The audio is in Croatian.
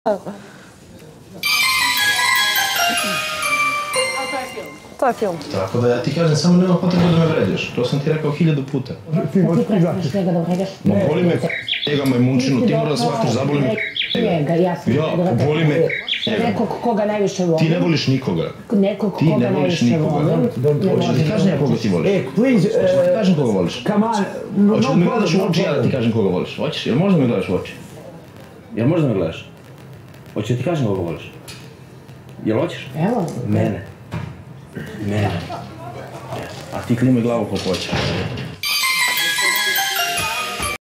To je film. Tako da ja ti kažem, samo nema potrebe da me vređaš. To sam ti rekao 1000 puta. Ti prestaš njega da vređaš? Ma boli me njega majmunčinu, ti mora da shvatiš, zaboli me njega, jasno. Ja, boli me njega. Nekog koga najviše volim. Ti ne voliš nikoga. Nekog koga najviše volim. Hoćeš da ti kažem ja koga ti voliš? Please, hoćeš da ti kažem koga voliš? Come on. Hoćeš da me gledaš u oči, ja da ti kažem koga voliš? Hoćeš? Jel možda me gledaš u oči? Jel možda me gledaš? Hoćeš da ti kažem koga voliš? Jel hoćeš? Evo. Mene. A ti klimaj glavu koliko hoćeš.